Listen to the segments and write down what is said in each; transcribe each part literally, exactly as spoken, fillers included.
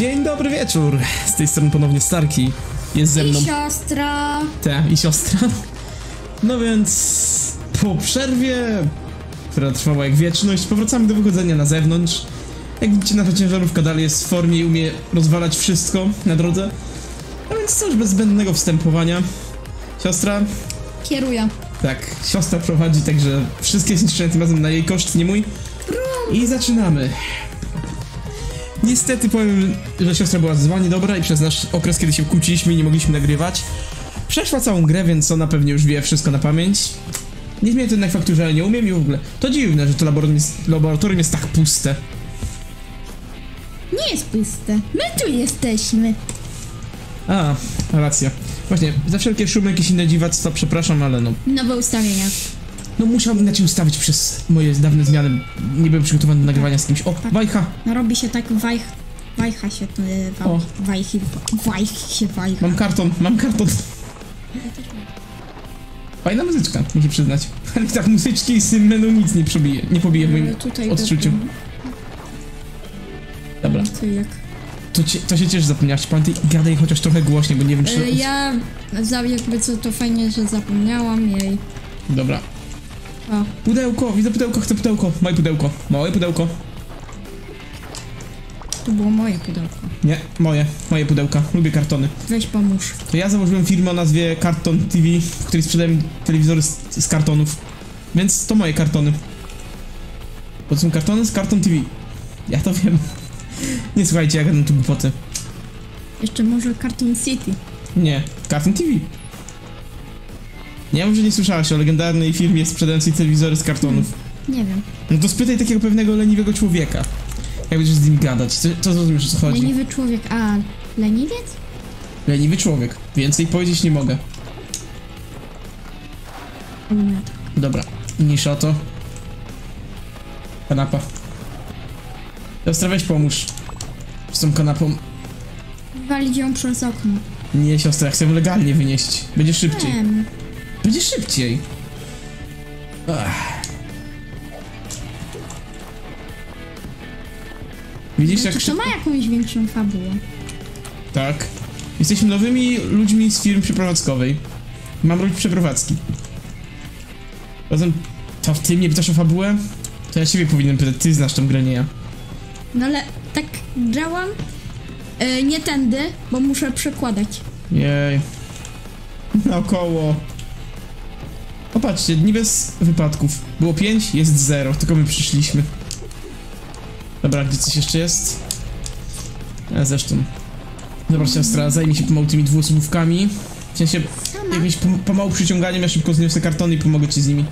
Dzień dobry wieczór, z tej strony ponownie Starki, jest ze mną... I siostra. Ta, i siostra. No więc... po przerwie, która trwała jak wieczność, powracamy do wychodzenia na zewnątrz. Jak widzicie, nasza ciężarówka dalej jest w formie i umie rozwalać wszystko na drodze. A więc coś bez zbędnego wstępowania. Siostra? Kieruję. Tak, siostra prowadzi, także wszystkie zniszczenia tym razem na jej koszt, nie mój. I zaczynamy. Niestety powiem, że siostra była zwanie dobra i przez nasz okres, kiedy się kłóciliśmy i nie mogliśmy nagrywać, przeszła całą grę, więc ona pewnie już wie wszystko na pamięć. Nie zmienię to jednak faktu, że nie umiem i w ogóle. To dziwne, że to laboratorium jest, laboratorium jest tak puste. Nie jest puste. My tu jesteśmy. A, racja. Właśnie, za wszelkie szumy, jakieś inne dziwactwa, przepraszam, ale no... Nowe ustawienia. No musiałbym inaczej ustawić przez moje dawne zmiany. Nie byłem przygotowany do nagrywania z kimś. O, wajcha! No robi się tak wajch... Wajcha się to... Wa, O. wajchi... Wajch się wajcha. Mam karton, mam karton. Fajna muzyczka, muszę przyznać. Ale tak muzyczki z tym menu nic nie przebije, nie pobije w moim Tutaj odczuciu. Dobra, To jak... to, cie, to się cieszę, zapomniałaś. Pamiętaj, gadaj chociaż trochę głośniej, bo nie wiem czy... E, ja... Za, jakby co, to fajnie, że zapomniałam jej. Dobra. O. Pudełko, widzę pudełko, chcę pudełko. Moje pudełko, moje pudełko. To było moje pudełko. Nie, moje, moje pudełka. Lubię kartony. Weź pomóż. To ja założyłem firmę o nazwie Karton T V, w której sprzedałem telewizory z, z kartonów. Więc to moje kartony. Bo to są kartony z Karton T V. Ja to wiem. Nie słuchajcie, jak gadam tu głupoty. Jeszcze może Cartoon City. Nie, Karton T V. Nie wiem, że nie słyszałaś o legendarnej firmie sprzedającej telewizory z kartonów. Nie wiem. No to spytaj takiego pewnego leniwego człowieka. Jak będziesz z nim gadać, co, co zrozumiesz, o co chodzi? Leniwy człowiek, a leniwiec? Leniwy człowiek. Więcej powiedzieć nie mogę. Nie. Dobra, mniejsza o to. Kanapa. Siostra, weź pomóż z tą kanapą. Walić ją przez okno. Nie, siostra, ja chcę ją legalnie wynieść. Będzie szybciej. Wiem. Będzie szybciej. Ach. Widzisz, jak To, to szybko... ma jakąś większą fabułę. Tak. Jesteśmy nowymi ludźmi z firmy przeprowadzkowej. Mam robić przeprowadzki. Potem to w tym nie pytasz o fabułę? To ja ciebie powinienem pytać, ty znasz tą grę, nie ja. No ale tak działam yy, nie tędy, bo muszę przekładać. Jej. Naokoło. Popatrzcie, dni bez wypadków. Było pięć, jest zero, tylko my przyszliśmy. Dobra, gdzie coś jeszcze jest? A zresztą. Dobra, siostra, zajmij się pomału tymi dwuosobówkami. W sensie, Sama. jakimś pom pomału przyciąganiem, ja szybko zniosę kartony i pomogę ci z nimi.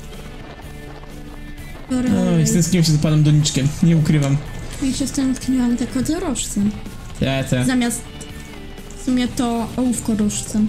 Oj, stęskniłem się za panem Doniczkiem, nie ukrywam. Ja się stęskniłam tylko za rożcem. Te, te. Zamiast w sumie to ołówko rożcem.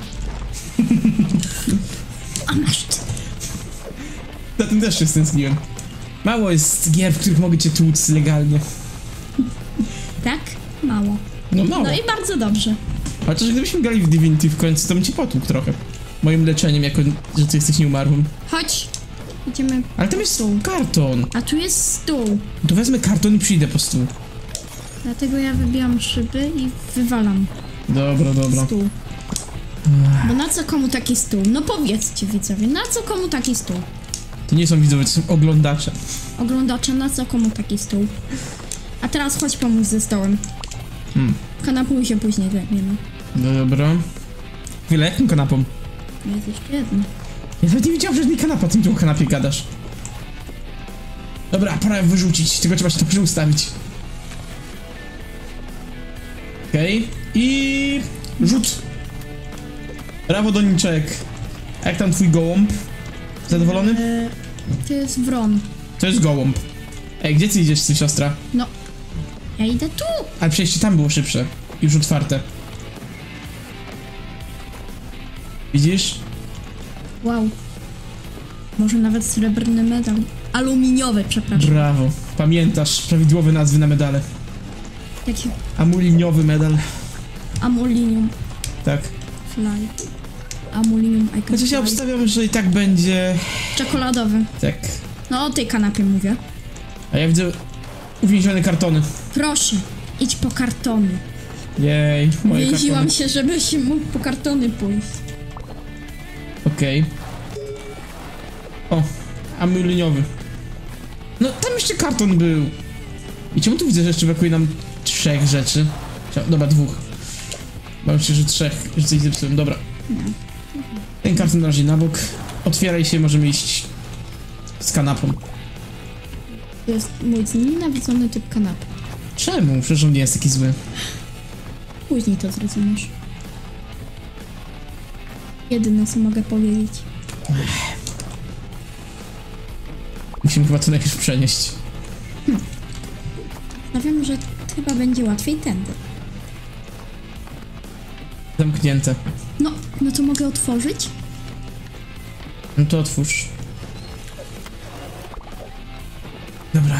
A masz ty. Za tym też się stęskniłem. Mało jest gier, w których mogę cię tłuc legalnie. Tak? Mało. No mało. No i bardzo dobrze. Chociaż gdybyśmy grali w Divinity w końcu, to bym cię potłukł trochę. Moim leczeniem, jako że ty jesteś nieumarłym. Chodź. Idziemy. Ale tam jest karton. A tu jest stół. To wezmę karton i przyjdę po stół. Dlatego ja wybijam szyby i wywalam Dobra, dobra. stół. Bo na co komu taki stół? No powiedzcie widzowie, na co komu taki stół? To nie są widzowie, to są oglądacze. Oglądacze, na co komu taki stół? A teraz chodź pomóc ze stołem. Hmm. Kanapuj się później zajmiemy. Dobra. Chwilę, jaką kanapą? Jest jeszcze jedno. Ja nawet nie wiedziałem, że nie kanapa, ty mi tu o kanapie gadasz. Dobra, pora ją wyrzucić, tylko trzeba się to ustawić. Okej. Okay. I... rzut. Brawo, Doniczek. A jak tam twój gołąb? Zadowolony? Eee, to jest wron. To jest gołąb. Ej, gdzie ty idziesz, ty siostra? No. Ja idę tu. Ale przejście tam było szybsze. Już otwarte. Widzisz? Wow. Może nawet srebrny medal. Aluminiowy, przepraszam. Brawo. Pamiętasz prawidłowe nazwy na medale. Jaki? Amuliniowy medal. Amulinium. Tak. Fly. Amulinium I can Chociaż ja fly. obstawiam, że i tak będzie... Czekoladowy. Tak. No o tej kanapie mówię. A ja widzę uwięzione kartony. Proszę, idź po kartony. Jej, moje Więziłam kartony. się, żebyś mógł po kartony pójść. Okej. O, a mój liniowy. No, tam jeszcze karton był. I czemu tu widzę, że jeszcze brakuje nam trzech rzeczy? Cia- Dobra, dwóch. Bałem się, że trzech, że coś zepsułem. Dobra. Ten karton na razie na bok. Otwieraj się, możemy iść z kanapą. To jest mój znienawidzony typ kanapy. Czemu? Przecież on nie jest taki zły. Później to zrozumiesz. Jedyne, co mogę powiedzieć. Musimy chyba to najpierw przenieść. Wiem, że chyba będzie łatwiej tędy. Zamknięte. No, no to mogę otworzyć? No to otwórz. Dobra.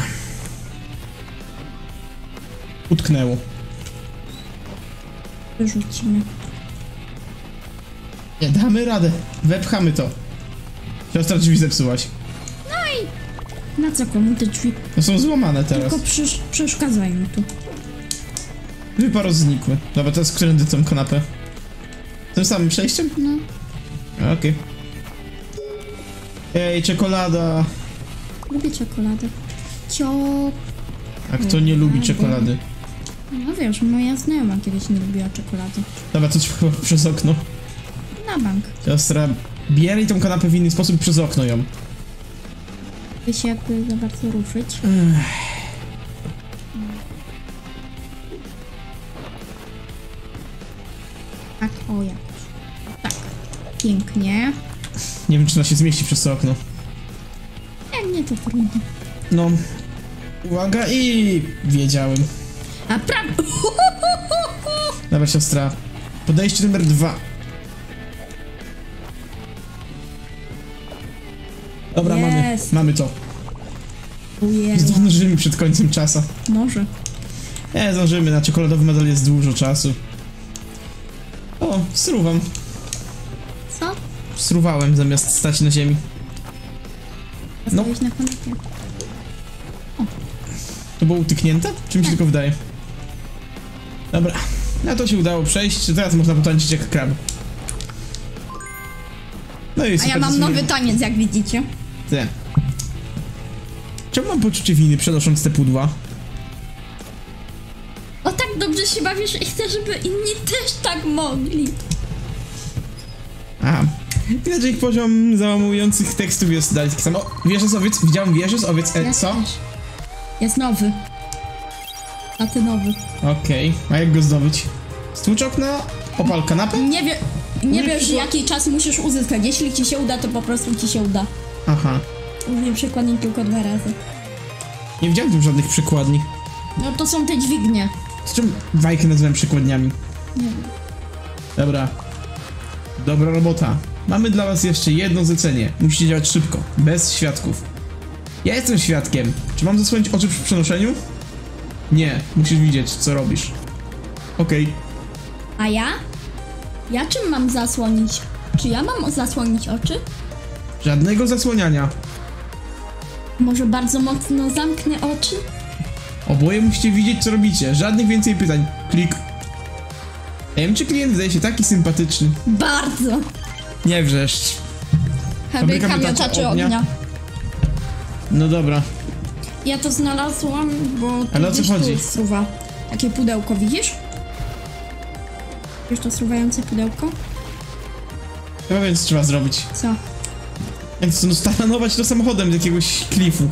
Utknęło. Wyrzucimy. Nie, damy radę. Wepchamy to. Siostra drzwi zepsułaś. Na co komu te drzwi? No są złamane teraz. Tylko przesz przeszkadzają tu. Wyparo znikły. Dobra, teraz którędy tą kanapę? Tym samym przejściem? No. Okej. Ej, czekolada. Lubię czekoladę. Cio... A kto nie lubi czekolady? No wiesz, moja znajoma kiedyś nie lubiła czekolady. Dobra, to trzeba przez okno. Na bank. Siostra, bieraj tą kanapę w inny sposób, przez okno ją. By się jakby za bardzo ruszyć. Tak, o jakoś. Tak. Pięknie. Nie wiem, czy ona się zmieści przez to okno. Jak nie, to trudno. No. Uwaga i... Wiedziałem. A prawo! Dobra, siostra. Podejście numer dwa. Dobra, mamy, Jest. mamy to. Ujęła. Zdążymy przed końcem czasu. Może. Nie, zdążymy, na czekoladowy medal jest dużo czasu. O, struwam. Co? Struwałem zamiast stać na ziemi. No. Zostałeś na kanapie. To było utyknięte? Czy mi się tylko wydaje? Dobra, na to się udało przejść. Teraz można potańczyć jak krab. No i A ja super, mam to nowy zmienię. taniec, jak widzicie. Te. Czemu mam poczucie winy przenosząc te pudła? O tak dobrze się bawisz i chcę, żeby inni też tak mogli. A, widać, że ich poziom załamujących tekstów jest dalej taki sam. O, wieża z owiec, widziałem wieżę z owiec, e, co? też. Jest nowy. Platynowy. Okej, a jak go zdobyć? Stłuczok na opal kanapę? Nie wie... Nie Nie wiesz, przyszło- jaki czas musisz uzyskać. Jeśli ci się uda, to po prostu ci się uda. Aha, Użyję przekładnik tylko dwa razy. nie widziałem tu żadnych przekładni. No to są te dźwignie. Z czym wajkę nazywam przekładniami? Nie wiem. Dobra. Dobra robota. Mamy dla was jeszcze jedno zlecenie. Musicie działać szybko, bez świadków. Ja jestem świadkiem. Czy mam zasłonić oczy przy przenoszeniu? Nie, musisz widzieć, co robisz. Okej. A ja? Ja czym mam zasłonić? Czy ja mam zasłonić oczy? Żadnego zasłaniania. Może bardzo mocno zamknę oczy? Oboje musicie widzieć, co robicie. Żadnych więcej pytań. Klik. Ja wiem, czy klient wydaje się taki sympatyczny. Bardzo! Nie wrzeszcz. Fabryka miotaczy miotaczy ognia. ognia. No dobra. Ja to znalazłam, bo tu Ale o co gdzieś tu chodzi? struwa. Takie pudełko, widzisz? Wiesz to struwające pudełko? Chyba wiem, co trzeba zrobić. Co? Jak to no, staranować to samochodem z jakiegoś klifu.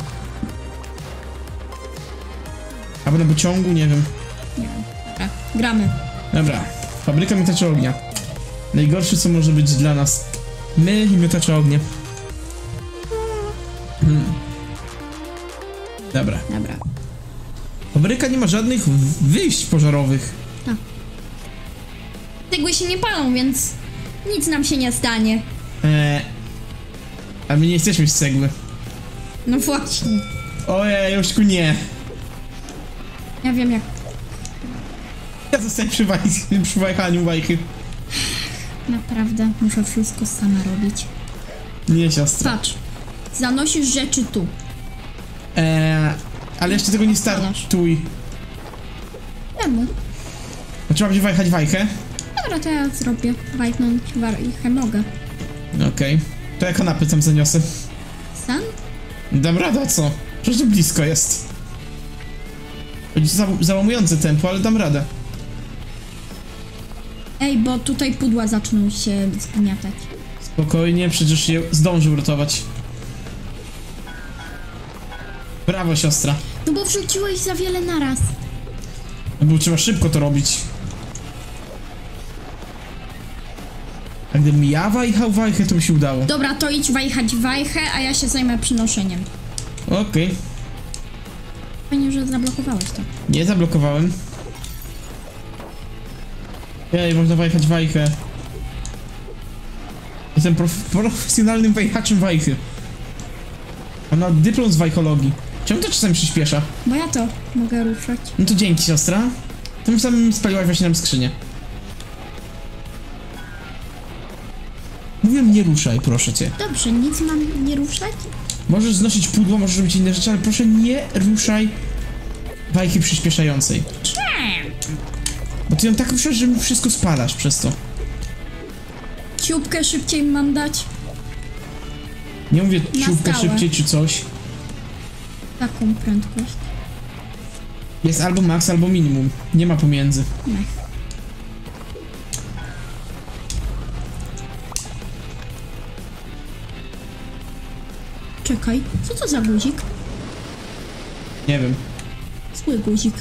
Albo na pociągu, nie wiem. Nie wiem. Dobra, gramy. Dobra. Fabryka miotaczy ognia. Najgorsze, co może być dla nas. My i miotacze ognia. Hmm. Dobra. Dobra. Fabryka nie ma żadnych w- wyjść pożarowych. Cegły się nie palą, więc nic nam się nie stanie. Eee. A my nie jesteśmy z cegły. No właśnie. Ojej, Jośku, nie. Ja wiem jak... Ja zostaję przy, waj- przy wajchaniu wajchy. Naprawdę muszę wszystko sama robić. Nie, siostra. Patrz. Zanosisz rzeczy tu. Eee, ale jeszcze tego nie startuj. Czemu? A trzeba będzie wajchać wajchę? Dobra, to ja zrobię. Wajchnąć wajchę mogę. Okej. To ja kanapy tam zaniosę. Sam? Dam radę, a co? Przecież to blisko jest. Będzie za załamujące tempo, ale dam radę. Ej, bo tutaj pudła zaczną się zgniatać. Spokojnie, przecież je zdąży uratować. Brawo, siostra. No bo wrzuciłeś za wiele naraz. No bo trzeba szybko to robić. A gdybym ja wajchał wajchę, to by się udało. Dobra, to idź wajchać wajchę, a ja się zajmę przynoszeniem. Okej. Okay. Fajnie, że zablokowałeś to. Nie zablokowałem. Ej, można wajchać wajchę. Jestem prof profesjonalnym wajchaczem wajchy. Mam nawet dyplom z wajchologii. Czemu to czasami przyspiesza? Bo ja to mogę ruszać. No to dzięki, siostra. Tym samym spaliłaś właśnie nam skrzynię. Mówiłem, nie ruszaj, proszę cię. Dobrze, nic mam nie ruszać? Możesz znosić pudło, możesz robić inne rzeczy, ale proszę nie ruszaj wajchy przyspieszającej. Bo ty ją tak ruszasz, że mi wszystko spalasz przez to. Ciupkę szybciej mam dać. Nie mówię Na ciupkę stałe. szybciej czy coś. Taką prędkość. Jest albo max, albo minimum. Nie ma pomiędzy. Nie. Czekaj, co to za guzik? Nie wiem. Zły guzik.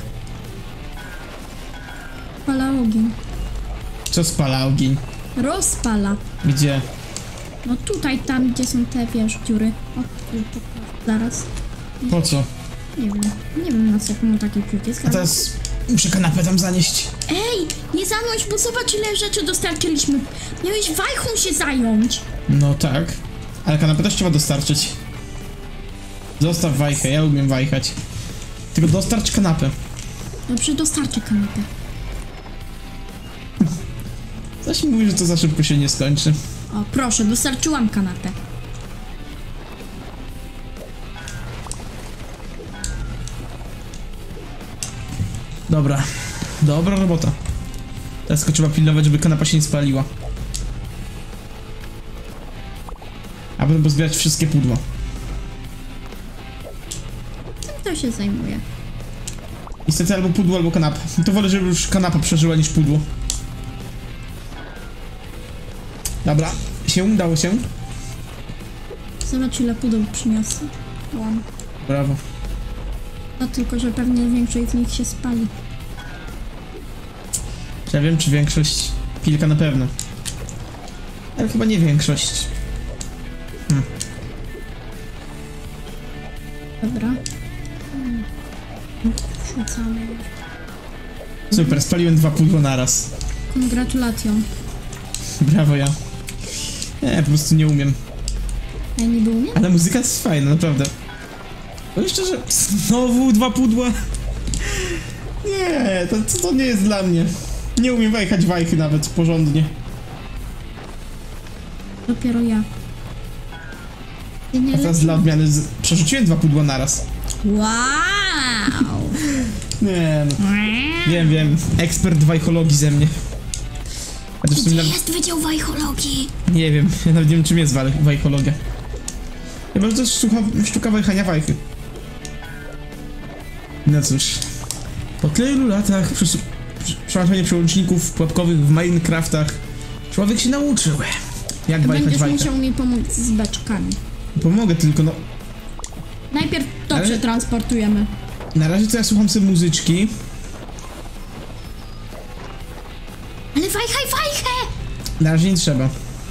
Spala ogień. Co spala ogień? Rozpala. Gdzie? No tutaj, tam, gdzie są te, wiesz, dziury. O, tu, tu, zaraz. Po co? Nie wiem. Nie wiem, na co mu taki przycisk. A ale- teraz muszę kanapę tam zanieść. Ej, nie zanąć, bo zobacz, ile rzeczy dostarczyliśmy. Miałeś wajchą się zająć. No tak. Ale kanapę też trzeba dostarczyć. Zostaw wajchę, ja umiem wajchać. Tylko dostarcz kanapę. Dobrze, dostarczę kanapę. Coś mi mówi, że to za szybko się nie skończy. O, proszę, dostarczyłam kanapę. Dobra. Dobra robota. Teraz tylko trzeba pilnować, żeby kanapa się nie spaliła. A potem pozbierać wszystkie pudła. Tym to się zajmuje. Niestety albo pudło, albo kanapa. To wolę, żeby już kanapa przeżyła niż pudło. Dobra. Się udało się. Zobacz, ile pudeł przyniosę. Łam. Brawo. No tylko, że pewnie większość z nich się spali. Ja wiem, czy większość. Kilka na pewno. Ale chyba nie większość. Hmm. Dobra. Hmm. Wrzucamy. Super, spaliłem dwa pudła naraz. Kongratulacją. Brawo ja. Nie, po prostu nie umiem. A nie był, nie? Ale muzyka jest fajna, naprawdę. Powiem szczerze, znowu dwa pudła. Nie, to, to, to nie jest dla mnie. Nie umiem wajchać wajchy nawet porządnie. Dopiero ja. Ty nie A teraz leci- dla odmiany z... przerzuciłem dwa pudła naraz. Wow! Nie, no. Wiem, wiem. Ekspert wajchologii ze mnie. A zresztą Gdzie nawet... jest Wydział Wajchologii? Nie wiem, ja nawet nie wiem, czym jest waj- wajchologia. Chyba, że to jest sztuka, sztuka wajchania wajchy. No cóż. Po tylu latach przes- prze- przełączania przełączników pułapkowych w Minecraftach człowiek się nauczył, jak wajchać Będziesz wajchę. musiał mi pomóc z beczkami. Pomogę tylko, no... Najpierw to Ale- przetransportujemy. Na razie to ja słucham sobie muzyczki. Ale wajchaj wajchę! Na razie nie trzeba.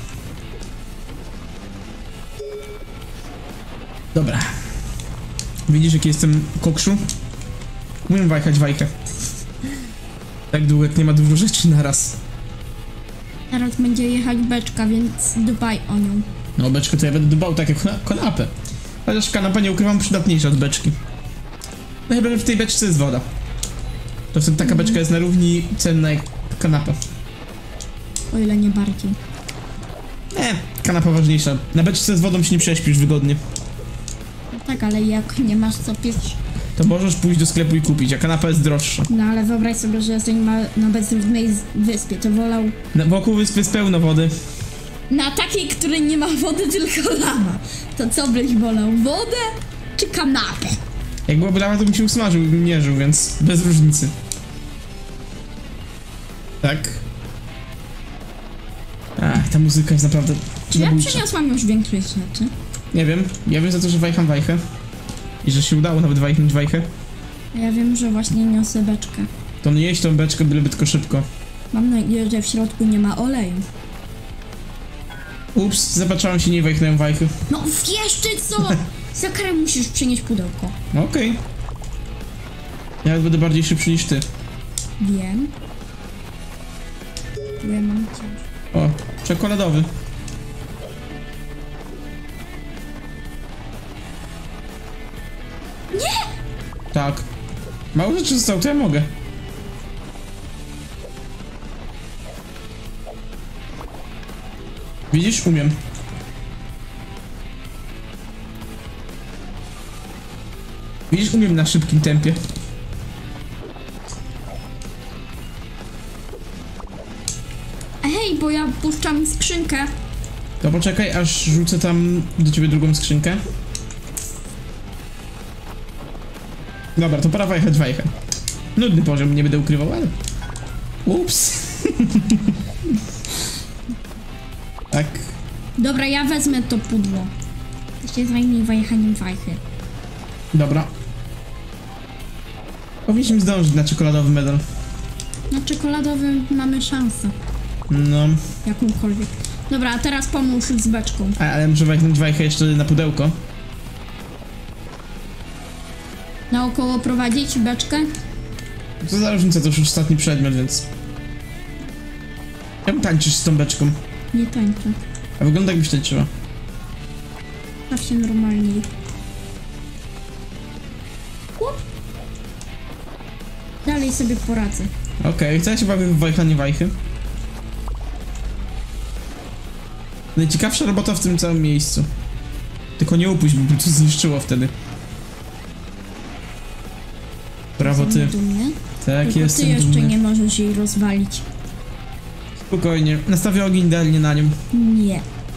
Dobra. Widzisz, jaki jestem kokszu? Umiem wajchać wajchę. Tak długo, jak nie ma dużo rzeczy naraz. Teraz będzie jechać beczka, więc dbaj o nią. No, beczkę to ja będę dbał tak jak na kanapę. Chociaż kanapa, nie ukrywam, przydatniejsza od beczki. No chyba, że w tej beczce jest woda. To wtedy taka beczka jest na równi cenna jak kanapa. O ile nie bardziej. Nie, kanapa ważniejsza. Na beczce z wodą się nie prześpisz wygodnie. No tak, ale jak nie masz co pić, to możesz pójść do sklepu i kupić, a kanapa jest droższa. No ale wyobraź sobie, że jesteś ma- na bezludnej z- wyspie, to wolał Na, wokół wyspy jest pełno wody. na takiej, której nie ma wody, tylko lawa. To co byś wolał, wodę czy kanapę? Jak byłaby lawa, to bym się usmażył i bym nie żył, więc bez różnicy. Tak. Ach, ta muzyka jest naprawdę... Czy ja zabójcza. przyniosłam już większość rzeczy? Nie wiem, ja wiem za to, że wajcham wajchę. I że się udało nawet wajchnąć wajchę. A ja wiem, że właśnie niosę beczkę. To nie jeść tą beczkę, byleby tylko szybko. Mam nadzieję, że w środku nie ma oleju. Ups, zapatrzałem się, nie wajchnąłem wajchy. No jeszcze co? Za karę musisz przynieść pudełko. No okej. Okay. Ja będę bardziej szybszy niż ty. Wiem. Bo ja mam cięż. O, czekoladowy. Nie! Tak. Mało rzeczy zostało, to ja mogę. Widzisz? Umiem. Widzisz? Umiem na szybkim tempie. Hej, bo ja puszczam skrzynkę. To poczekaj, aż rzucę tam do ciebie drugą skrzynkę. Dobra, to pora wajchać wajchę. Nudny poziom, nie będę ukrywał, ale... Ups. Tak. Dobra, ja wezmę to pudło. To się zajmie wajchaniem wajchy. Dobra. Powinniśmy zdążyć na czekoladowy medal. Na czekoladowym mamy szansę. No. Jakąkolwiek. Dobra, a teraz pomóż z beczką. A, ale muszę wajchnąć wajchę jeszcze na pudełko. Naokoło prowadzić beczkę? Co za różnica, to już ostatni przedmiot, więc... Czemu tańczysz z tą beczką? Nie tańczę. A wygląda jakbyś tańczyła. Baw się normalniej. Łup. Dalej sobie poradzę. Okej, okay, chcę się bawić w wajchanie wajchy. Najciekawsza robota w tym całym miejscu. Tylko nie upuść, bo by to zniszczyło wtedy. Brawo ty. Dumny. Tak, Tylko jestem ty jeszcze dumny. nie możesz jej rozwalić. Spokojnie, nastawię ogień idealnie na nią. Nie.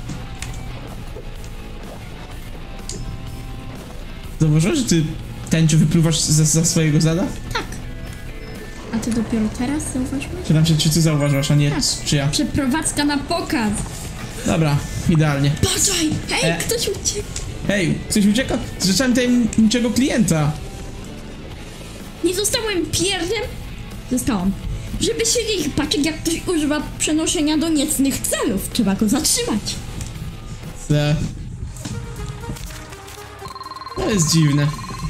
Zauważyłeś, że ty tęczę wypluwasz za, za swojego zada? Tak. A ty dopiero teraz zauważyłeś? Pytam się, czy ty zauważyłaś, a nie Tak. czy ja. Przeprowadzka na pokaz. Dobra, idealnie. Patrzaj! Hej, E. ktoś uciekł. Hej, coś ucieka? Zacząłem tajemniczego klienta. Nie zostałem pierdem? Zostałam. Żeby się ich patrzeć, jak ktoś używa przenoszenia do niecnych celów. Trzeba go zatrzymać. Se. To jest dziwne.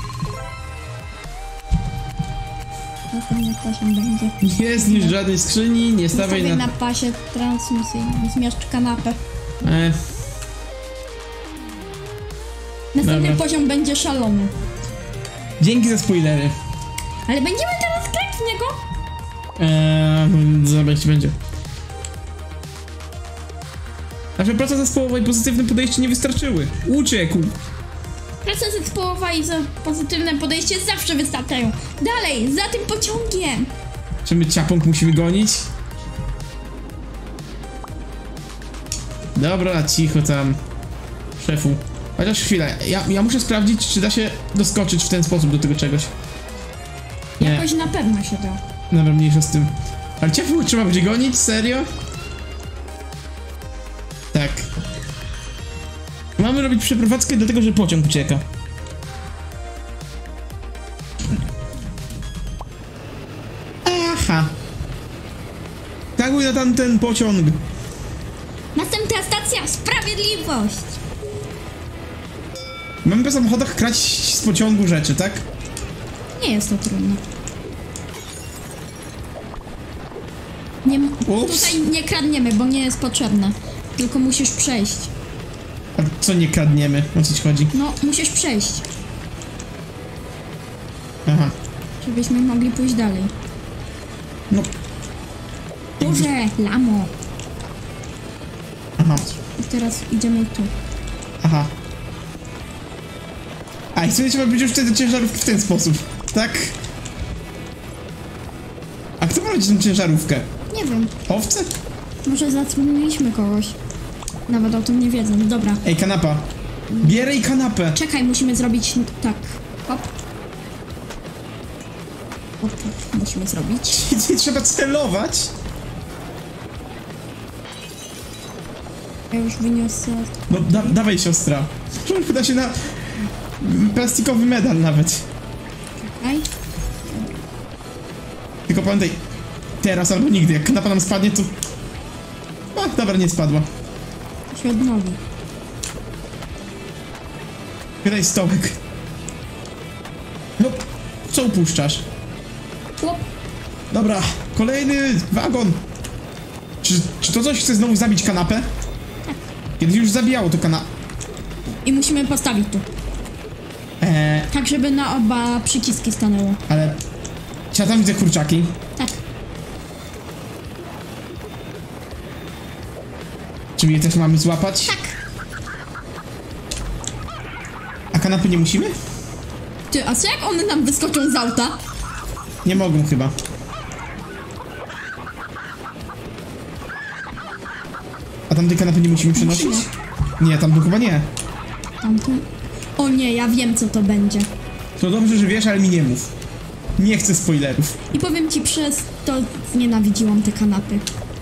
Następny poziom będzie. Nie zniszcz żadnej skrzyni, nie stawiaj Zostawię na... na pasie transmisyjnym. Zmieszcz kanapę. E, Następny Dobra. poziom będzie szalony. dzięki za spoilery. Ale będziemy teraz grać w niego? Eee, zobacz, ci będzie. Nasza praca zespołowa i pozytywne podejście nie wystarczyły. Uciekł. Praca zespołowa i za pozytywne podejście zawsze wystarczają. Dalej, za tym pociągiem. Czy my ciapąg musimy gonić? Dobra, cicho tam. Szefu. Chociaż chwilę, ja, ja muszę sprawdzić, czy da się doskoczyć w ten sposób do tego czegoś. Nie, Jakoś na pewno się da. dobra, mniejsza z tym. Ale ciepło trzeba będzie gonić? Serio? Tak. Mamy robić przeprowadzkę dlatego, że pociąg ucieka. Aha. Taguj na tamten pociąg. Następna stacja, sprawiedliwość. Mamy po samochodach kraść z pociągu rzeczy, tak? Nie jest to trudne. Nie, m- Ups. tutaj nie kradniemy, bo nie jest potrzebne. Tylko musisz przejść. A co nie kradniemy? O co ci chodzi? No, musisz przejść, Aha. żebyśmy mogli pójść dalej. No. Boże, lamo. Aha. I teraz idziemy tu. Aha. A i sobie trzeba być już wtedy ciężarówki w ten sposób, tak? A kto prowadzi tę ciężarówkę? Nie wiem. Owce? Może zatrudniliśmy kogoś. Nawet o tym nie wiedzą. Dobra. Ej, kanapa. Bieraj kanapę. Czekaj, musimy zrobić tak. Hop. Hop, musimy zrobić. I trzeba celować. Ja już wyniosę. No, da dawaj, siostra. Uda się na plastikowy medal nawet. Czekaj. Tylko pamiętaj, teraz albo nigdy. Jak kanapa nam spadnie, to... O, dobra, nie spadła. To się odnowi. Wydaj stołek. No, co upuszczasz? Chłop. Dobra, kolejny wagon. Czy, czy to coś chce znowu zabić kanapę? Tak. Kiedyś już zabijało to kanapę. I musimy postawić tu. Eee, Tak, żeby na oba przyciski stanęło. ale... Czy ja tam widzę kurczaki? Tak. Czy my je też mamy złapać? Tak. A kanapy nie musimy? Ty, a co jak one nam wyskoczą z auta? Nie mogą chyba. A tamtej kanapy nie musimy przenosić? Nie, tam chyba nie. Tamto... O nie, ja wiem co to będzie. To dobrze, że wiesz, ale mi nie mów. Nie chcę spoilerów. I powiem ci, przez to znienawidziłam te kanapy.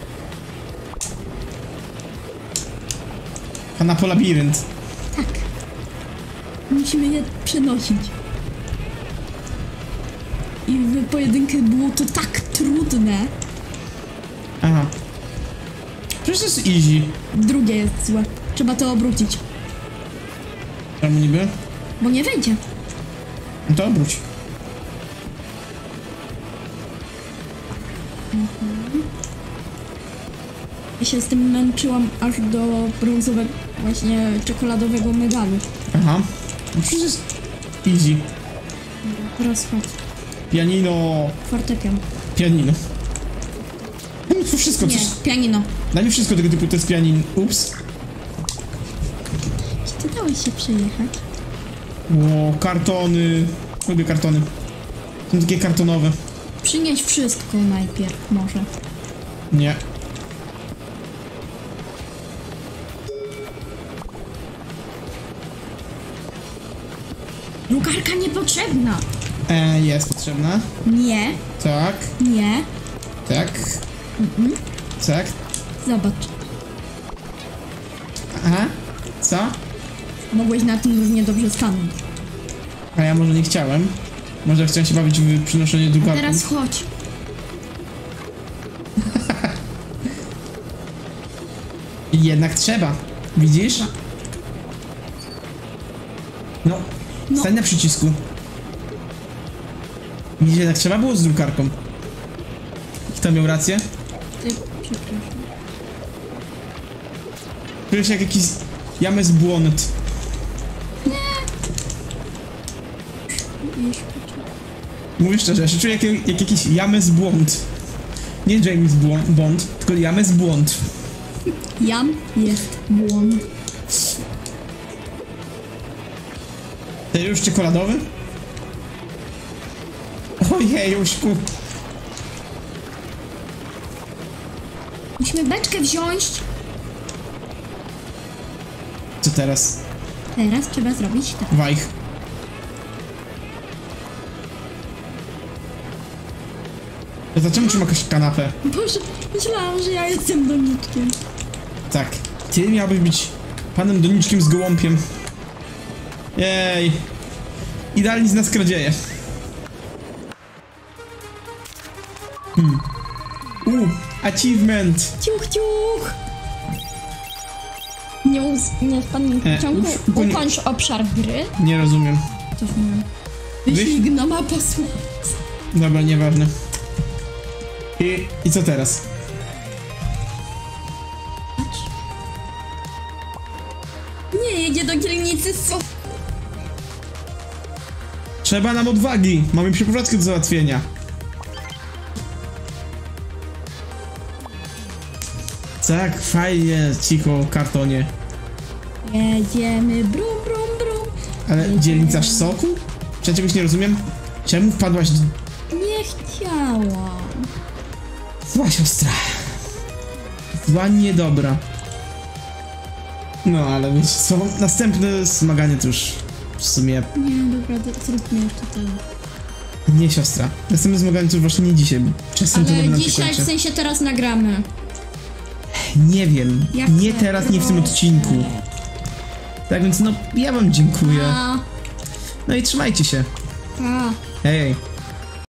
Kanapo labirynt. Tak. Musimy je przenosić. I w pojedynkę było to tak trudne. Aha. Przecież to jest easy. Drugie jest złe. Trzeba to obrócić, Czemu niby? bo nie wejdzie. No to obróć. Ja się z tym męczyłam aż do brązowego, właśnie czekoladowego medalu. Aha. No przecież jest easy. Teraz chodź. Pianino. Fortepian. Pianino. No to wszystko, Nie, coś... pianino. Dla mnie wszystko tego typu to jest pianin. Ups. Czy ty dałeś się przejechać? O, kartony. Lubię kartony. Są takie kartonowe. Przynieś wszystko najpierw, może. Nie. Drukarka niepotrzebna. E, jest potrzebna. Nie, Tak. nie. Tak. Tak. Zobacz. Aha. Co? Mogłeś na tym równie dobrze stanąć. A ja może nie chciałem. Może chciałem się bawić w przynoszenie A drukarki. teraz chodź. I jednak trzeba. Widzisz? No. No. Stań na przycisku. Widzisz, jednak trzeba było z drukarką. Kto miał rację? Ty, przepraszam. Czujesz jak jakiś James błąd. Już, Mówię szczerze, ja się czuję jak, jak jakiś James błąd. Nie James Błąd, Bond, tylko James błąd. Jam jest błąd. Ten już czekoladowy? Ojej, Juśku. Musimy beczkę wziąć. Co teraz? Teraz trzeba zrobić tak. Wajch. To dlaczego trzyma jakąś kanapę? Boże, myślałam, że ja jestem doniczkiem. Tak. Ty miałbyś być panem doniczkiem z gołąbiem. Jej. Idealnie z nas kradzieje. Hmm. U, achievement. Ciuch, ciuch. Nie, uz- nie wpadnij w E, pociągu. już ukoń- Ukończ obszar gry. Nie rozumiem. Coś nie wiem. Wyślij gnoma posłu. Dobra, nieważne. I, i co teraz? Patrz. Nie, jedzie do dzielnicy so. Trzeba nam odwagi. Mamy przeprowadzkę do załatwienia. Tak, fajnie, cicho, kartonie. Jedziemy, brum, brum, brum. Ale dzielnicarz soku? Czy ja czegoś nie rozumiem? Czemu wpadłaś... d- Nie chciałam. Zła siostra. Zła niedobra. No, ale wiecie co? Następne zmaganie to już w sumie... Nie, dobra, to zróbmy tutaj. Nie, siostra. Następne zmaganie to już właśnie nie dzisiaj. Czasem to Ale nam się dzisiaj, kończy. w sensie teraz nagramy. Nie wiem. Jak Nie to? teraz, nie w tym odcinku. Tak więc no, ja wam dziękuję. A, No i trzymajcie się. a. Hej.